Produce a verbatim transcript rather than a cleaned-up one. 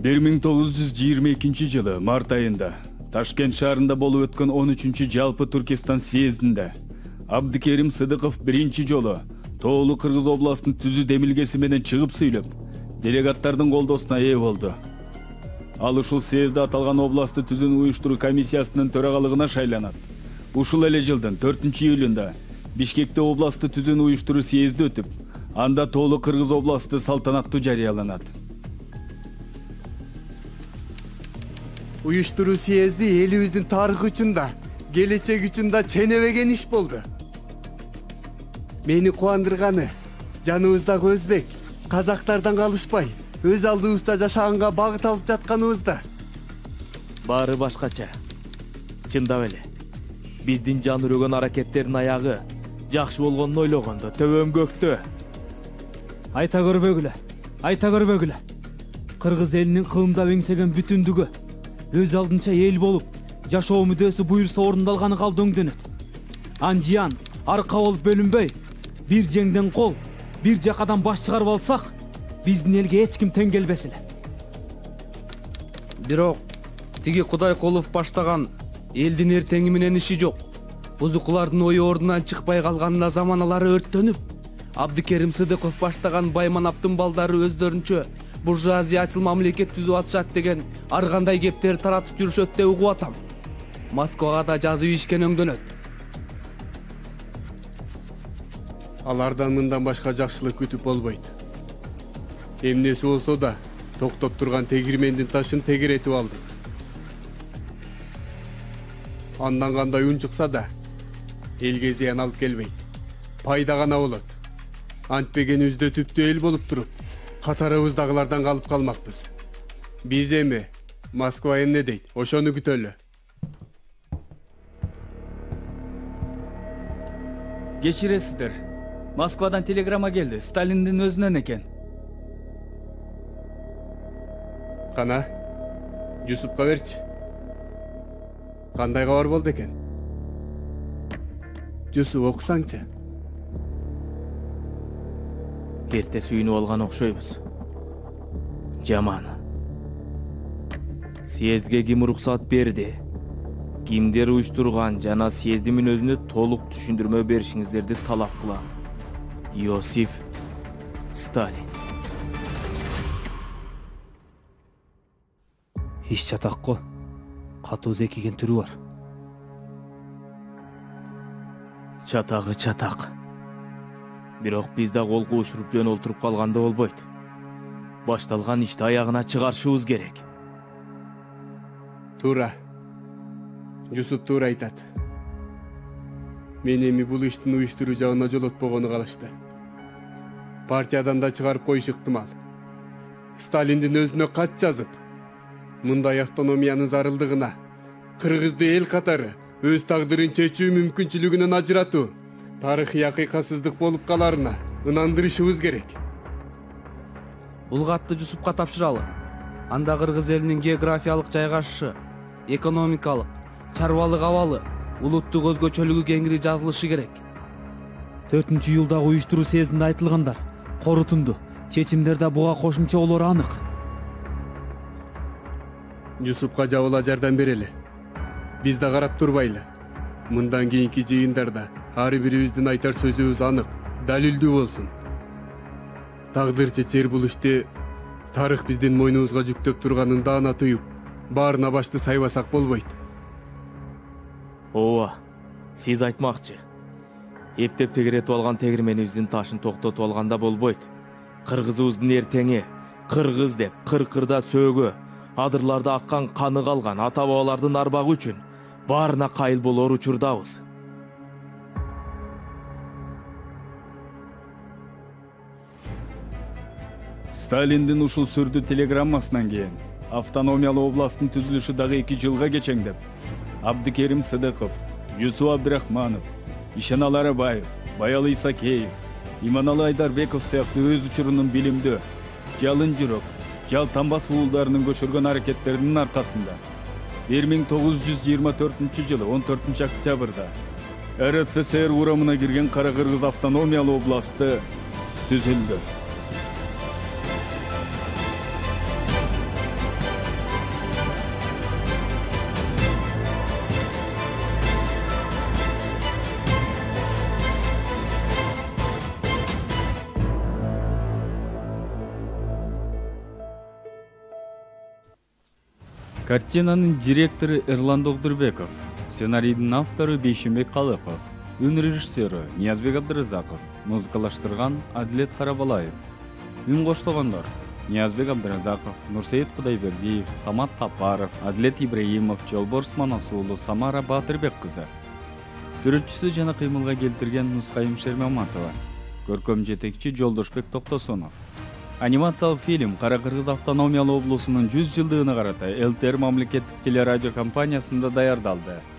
бир миң тогуз жүз жыйырма экинчи жылы март айында Ташкент шаарында болуп өткөн он үчүнчү жалпы Түркистан съездинде Абдыкерим Сыдыков биринчи жолу Тоолу Кыргыз областын түзүү демилгеси менен чыгып сүйлөп, делегаттардын колдосуна ээ болду. Ал ушул съездде аталган областты түзүүнү уюштуруу комиссиясынын төрагалыгына шайланат. Ушул эле жылдын төртүнчү июлунда Бишкекте областты түзүүнү уюштуруу съезди өтүп, анда Тоолу Кыргыз областы салтанаттуу жарыяланат. Уюштуруу съезди элибиздин тарыхы үчүн да, келечек үчүн да ченебеген иш болду. Мени кубандырганы, жаныбыздагы өзбек, казактардан калышпай, өз алдыбызда жашаганга багыт алып жатканыбызда. Баары башкача. Чындап эле. Биздин жан үрөгөн аракеттердин аягы жакшы болгонун ойлогондо төбөм көктө. Айта көрбөгүлө, айта көрбөгүлө. Кыргыз элинин кылымда эңсеген бүтүндүгү өз алдынча эл болуп, жашоо мүддөсү буйрса орундалганы калды өңдөнөт. Анжиян, арка болуп бөлүнбөй, бир жеңден кол, бир жакадан баш чыгарып алсак, биздин элге эч ким тең келбес эле. Бирок тиги Кудайкулов баштаган элдин эртеңи менен иши жок. Бузукулардын ою ордунан чыкпай калганына заманалары өрттөнүп, Абдыкерим Сыдыков баштаган Байманаптын балдары өздөрүнчө буржуазиячыл мамлекет түзүп атышат деген ар кандай кептер таратып жүрүшөт деп угуп атам. Москвага да жазып ишкен өңдөнөт. Алардан мындан башка жакшылык күтүп болбойт. Эмнеси болсо да токтоп турган тегирмендин ташын тегеретип алдык. Андан кандай үн чыкса да элге зыян алып келбейт. Пайда гана болот. Антпегенибизде түптүү эл болуп туруп, катарыбыздагылардан калып калмакпыз. Биз эми Москва эмне дейт, ошону күтөлү. Кечиресиздер. Москвадан телеграмма келди. Сталиндин өзүнөн экен. Кана, Жусупка берчи. Кандай кабар болду экен? Жусуп, окусаңчы. Эрте сүйүнүп алган окшойбуз. Жаман. Съездге ким уруксат берди? Кимдер уюштурган жана съездин өзүнө толук түшүндүрмө беришиңиздерди талап кылам. Иосиф Сталин. Иш чатакко катуу зекиген түрү бар. Чатагы чатак. Бирок биз да кол куушуруп жөн олтуруп калганда болбойт. Башталган ишти аягына чыгарышыбыз керек. Туура. Жусуп туура айтат. Мен эми бул иштин уюштуруу жагына жолотпогону калышты. Партиядан да чыгарып коюш ыктымал. Сталиндин өзүнө кат жазып, мындай автономиянын зарылдыгына, Кыргызды эл катары өз тагдырын чечүү мүмкүнчүлүгүнөн ажыратуу, тарыхый акыйкатсыздык болуп каларына ынандырышыбыз керек. Бул катты Жусупка тапшыралы. Анда Кыргыз элинин географиялык жайгашышы, экономикалык, чарбалык абалы, улуттук өзгөчөлүгү кеңири жазылышы керек. төртүнчү июлдагы уюштуруу съездинде айтылгандар корутунду, чечимдерде буга кошумча болору анык. Жусупка жабыла жардам берели. Биз да карап турбайлы. Мындан кийинки жыйындарда ар бирибиздин айтар сөзүбүз анык, далилдүү болсун. Тагдыр чечер бул ишти тарых биздин мойнубузга жүктөп турганын даана туюп, баарына башты сайбасак болбойт. Ооба, сиз айтмакчы. Эптеп тегеретип алган тегирменибиздин ташын токтотуп алганда болбойт. Кыргызыбыздын эртеңи, кыргыз деп кыркырда сөөгө, адырларда аккан каны калган ата-бабалардын арбагы үчүн баарына кайыл болор учурдабыз. Сталиндин ушул сүрдүү телеграммасынан кийин автономиялуу областтын түзүлүшү дагы эки жылга кечеңдеп, Абдыкерим Сыдыков, Жусуп Абдрахманов, Ишеналы Арабаев, Баялы Исакеев, Иманалы Айдарбеков сыяктуу өз учурунун билимдүү, жалын жүрөк, жалтанбас уулдарынын көчөргөн аракеттеринин аркасында бир миң тогуз жүз жыйырма төртүнчү жылы он төртүнчү октябрда эр эс эс эр урамына кирген Кара Кыргыз автономиялуу областы түзүлдү. Картинанын директору Эрлан Догдурбеков, сценарийдин автору Бейшимбек Калыков, үн режиссеру Ниязбек Абдыразаков, музыкалаштырган Адилет Карабалаев. Үн коштогондор Ниязбек Абдыразаков, Нурсейит Кудайбердиев, Самат Капаров, Адилет Ибраимов, Жолборс Манасуулу, Самара Батырбек кызы. Сүрөтчүсү жана кыймылга келтирген Нускайым Шермаматова, көркөм жетекчи Жолдошбек Токтосонов. Анимациялык фильм Кара Кыргыз автономиялуу облусунун жүз жылдыгына карата эл тэ эр мамлекеттик телерадио компаниясында даярдалды.